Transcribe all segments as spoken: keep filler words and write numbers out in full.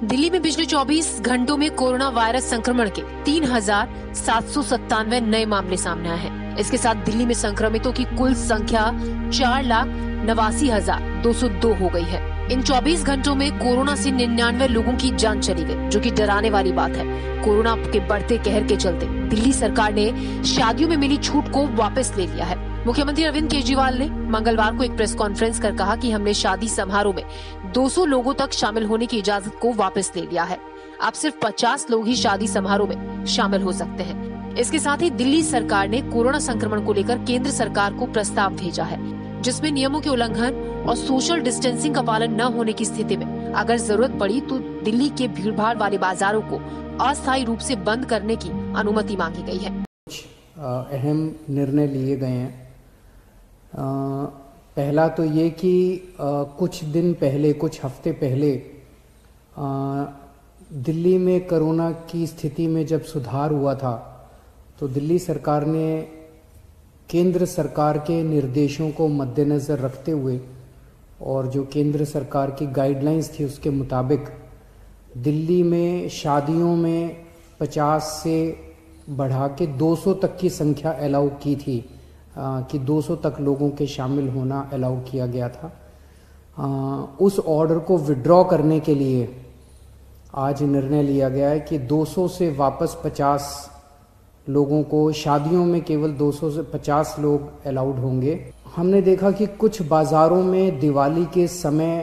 दिल्ली में पिछले चौबीस घंटों में कोरोना वायरस संक्रमण के तीन हजार सात सौ सत्तानवे नए मामले सामने आए हैं। इसके साथ दिल्ली में संक्रमितों की कुल संख्या चार लाख नवासी हजार दो सौ दो हो गई है। इन चौबीस घंटों में कोरोना से निन्यानवे लोगों की जान चली गई, जो कि डराने वाली बात है। कोरोना के बढ़ते कहर के चलते दिल्ली सरकार ने शादियों में मिली छूट को वापस ले लिया है। मुख्यमंत्री अरविंद केजरीवाल ने मंगलवार को एक प्रेस कॉन्फ्रेंस कर कहा कि हमने शादी समारोह में दो सौ लोगों तक शामिल होने की इजाजत को वापस ले लिया है। अब सिर्फ पचास लोग ही शादी समारोह में शामिल हो सकते हैं। इसके साथ ही दिल्ली सरकार ने कोरोना संक्रमण को लेकर केंद्र सरकार को प्रस्ताव भेजा है, जिसमें नियमों के उल्लंघन और सोशल डिस्टेंसिंग का पालन न होने की स्थिति में अगर जरूरत पड़ी तो दिल्ली के भीड़भाड़ वाले बाजारों को अस्थायी रूप से बंद करने की अनुमति मांगी गई है। कुछ अहम निर्णय लिए गए हैं। आ, पहला तो ये कि आ, कुछ दिन पहले, कुछ हफ्ते पहले आ, दिल्ली में कोरोना की स्थिति में जब सुधार हुआ था, तो दिल्ली सरकार ने केंद्र सरकार के निर्देशों को मद्देनज़र रखते हुए और जो केंद्र सरकार की गाइडलाइंस थी उसके मुताबिक दिल्ली में शादियों में पचास से बढ़ा के दो सौ तक की संख्या अलाउ की थी, आ, कि दो सौ तक लोगों के शामिल होना अलाउ किया गया था। आ, उस ऑर्डर को विड्रॉ करने के लिए आज निर्णय लिया गया है कि दो सौ से वापस पचास लोगों को, शादियों में केवल दो सौ से पचास लोग अलाउड होंगे। हमने देखा कि कुछ बाज़ारों में दिवाली के समय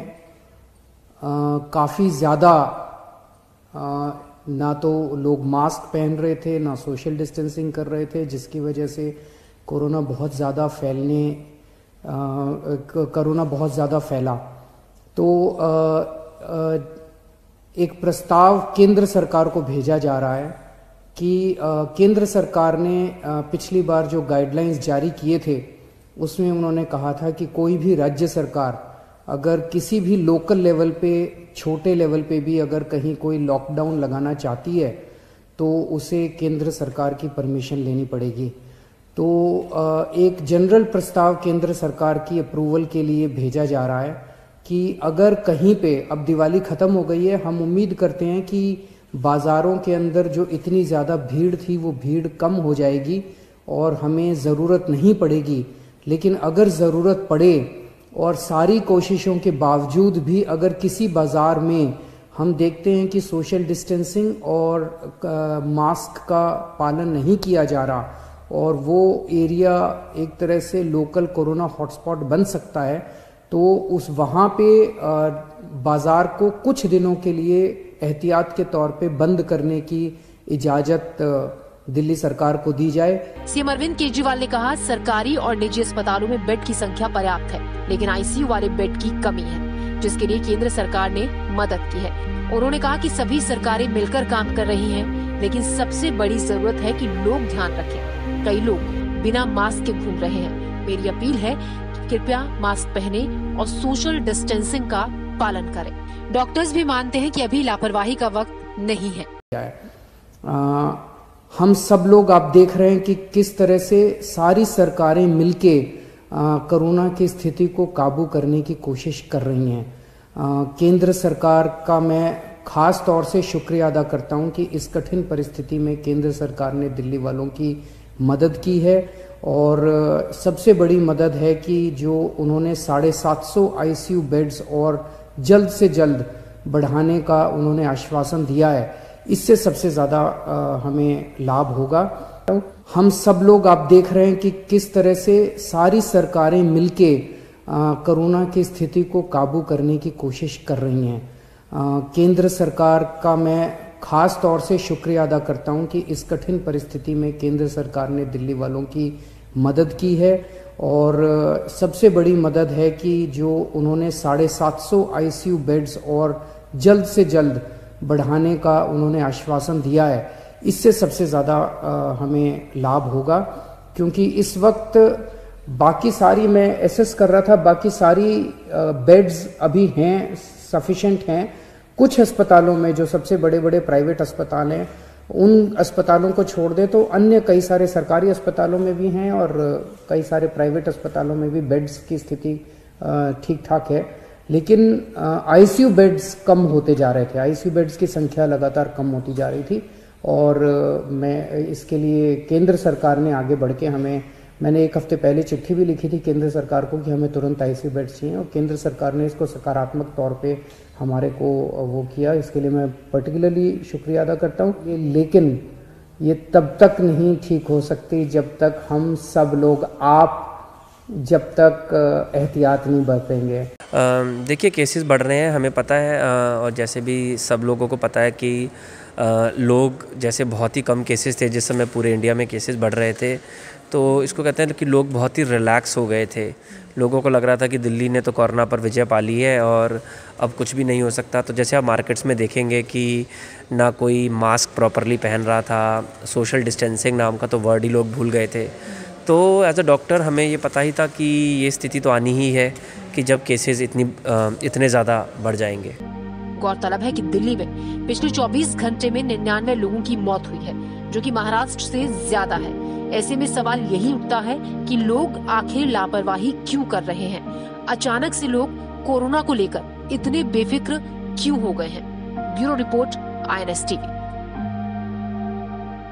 काफ़ी ज़्यादा ना तो लोग मास्क पहन रहे थे, ना सोशल डिस्टेंसिंग कर रहे थे, जिसकी वजह से कोरोना बहुत ज़्यादा फैलने कोरोना बहुत ज़्यादा फैला। तो आ, आ, एक प्रस्ताव केंद्र सरकार को भेजा जा रहा है कि आ, केंद्र सरकार ने आ, पिछली बार जो गाइडलाइंस जारी किए थे उसमें उन्होंने कहा था कि कोई भी राज्य सरकार अगर किसी भी लोकल लेवल पे, छोटे लेवल पे भी अगर कहीं कोई लॉकडाउन लगाना चाहती है तो उसे केंद्र सरकार की परमिशन लेनी पड़ेगी। तो एक जनरल प्रस्ताव केंद्र सरकार की अप्रूवल के लिए भेजा जा रहा है कि अगर कहीं पे, अब दिवाली ख़त्म हो गई है, हम उम्मीद करते हैं कि बाज़ारों के अंदर जो इतनी ज़्यादा भीड़ थी वो भीड़ कम हो जाएगी और हमें ज़रूरत नहीं पड़ेगी। लेकिन अगर ज़रूरत पड़े और सारी कोशिशों के बावजूद भी अगर किसी बाज़ार में हम देखते हैं कि सोशल डिस्टेंसिंग और मास्क का पालन नहीं किया जा रहा और वो एरिया एक तरह से लोकल कोरोना हॉटस्पॉट बन सकता है, तो उस वहाँ पे बाज़ार को कुछ दिनों के लिए एहतियात के तौर पे बंद करने की इजाज़त दिल्ली सरकार को दी जाए। सीएम अरविंद केजरीवाल ने कहा, सरकारी और निजी अस्पतालों में बेड की संख्या पर्याप्त है, लेकिन आईसीयू वाले बेड की कमी है, जिसके लिए केंद्र सरकार ने मदद की है। उन्होंने कहा कि सभी सरकारें मिलकर काम कर रही हैं, लेकिन सबसे बड़ी जरूरत है कि लोग ध्यान रखें। कई लोग बिना मास्क के घूम रहे हैं। मेरी अपील है कि कृपया मास्क पहने और सोशल डिस्टेंसिंग का पालन करें। डॉक्टर्स भी मानते हैं कि अभी लापरवाही का वक्त नहीं है। आ, हम सब लोग आप देख रहे हैं कि किस तरह से सारी सरकारें मिलके कोरोना की स्थिति को काबू करने की कोशिश कर रही हैं। आ, केंद्र सरकार का मैं खास तौर से शुक्रिया अदा करता हूं कि इस कठिन परिस्थिति में केंद्र सरकार ने दिल्ली वालों की मदद की है। और सबसे बड़ी मदद है कि जो उन्होंने साढ़े सात सौ आईसीयू बेड्स और जल्द से जल्द बढ़ाने का उन्होंने आश्वासन दिया है। इससे सबसे ज़्यादा हमें लाभ होगा। हम सब लोग आप देख रहे हैं कि किस तरह से सारी सरकारें मिलके कोरोना की स्थिति को काबू करने की कोशिश कर रही हैं। आ, केंद्र सरकार का मैं खास तौर से शुक्रिया अदा करता हूं कि इस कठिन परिस्थिति में केंद्र सरकार ने दिल्ली वालों की मदद की है। और सबसे बड़ी मदद है कि जो उन्होंने साढ़े सात सौ आईसीयू बेड्स और जल्द से जल्द बढ़ाने का उन्होंने आश्वासन दिया है। इससे सबसे ज़्यादा हमें लाभ होगा, क्योंकि इस वक्त बाकी सारी, मैं एसेस कर रहा था, बाकी सारी बेड्स अभी हैं, सफिशेंट हैं। कुछ अस्पतालों में, जो सबसे बड़े बड़े प्राइवेट अस्पताल हैं, उन अस्पतालों को छोड़ दे तो अन्य कई सारे सरकारी अस्पतालों में भी हैं और कई सारे प्राइवेट अस्पतालों में भी बेड्स की स्थिति ठीक ठाक है। लेकिन आईसीयू बेड्स कम होते जा रहे थे, आईसीयू बेड्स की संख्या लगातार कम होती जा रही थी। और मैं इसके लिए केंद्र सरकार ने आगे बढ़ के हमें, मैंने एक हफ्ते पहले चिट्ठी भी लिखी थी केंद्र सरकार को कि हमें तुरंत आईसीयू बेड्स चाहिए, और केंद्र सरकार ने इसको सकारात्मक तौर पे हमारे को वो किया। इसके लिए मैं पर्टिकुलरली शुक्रिया अदा करता हूँ। लेकिन ये तब तक नहीं ठीक हो सकती जब तक हम सब लोग, आप जब तक एहतियात नहीं बरतेंगे। देखिए, केसेस बढ़ रहे हैं, हमें पता है, और जैसे भी सब लोगों को पता है कि लोग, जैसे बहुत ही कम केसेस थे जिस समय पूरे इंडिया में केसेस बढ़ रहे थे, तो इसको कहते हैं कि लोग बहुत ही रिलैक्स हो गए थे। लोगों को लग रहा था कि दिल्ली ने तो कोरोना पर विजय पा ली है और अब कुछ भी नहीं हो सकता। तो जैसे आप मार्केट्स में देखेंगे कि ना कोई मास्क प्रॉपरली पहन रहा था, सोशल डिस्टेंसिंग नाम का तो वर्ड ही लोग भूल गए थे। तो एज अ डॉक्टर हमें ये पता ही था कि ये स्थिति तो आनी ही है कि जब केसेस इतनी इतने ज़्यादा बढ़ जाएंगे। गौरतलब है कि दिल्ली में पिछले चौबीस घंटे में निन्यानवे लोगों की मौत हुई है, जो कि महाराष्ट्र से ज्यादा है। ऐसे में सवाल यही उठता है कि लोग आखिर लापरवाही क्यों कर रहे हैं? अचानक से लोग कोरोना को लेकर इतने बेफिक्र क्यों हो गए हैं? Bureau report, I N S TV.